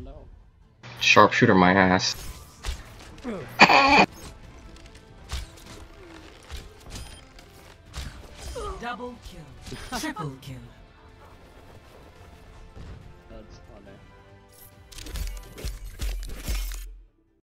found out. Sharpshooter my ass. Double kill. Triple kill.